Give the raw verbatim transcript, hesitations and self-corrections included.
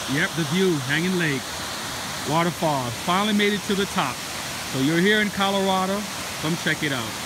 Yep, the view, Hanging Lake, Waterfalls. Finally made it to the top. So you're here in Colorado, come check it out.